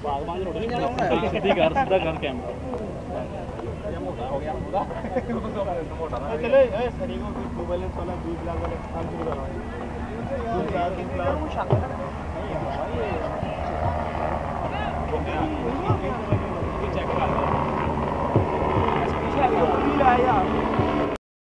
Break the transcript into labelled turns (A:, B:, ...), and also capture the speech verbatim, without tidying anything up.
A: बागबान रोड सीधी कर सीधा कर कैमरा चले ए सरी को दो बैलेंस वाला बीस लाख वाला काम शुरू करवाएं दो चार तीन लाख वो शामिल नहीं है भाई ये चेक कर लो पीछे आ गया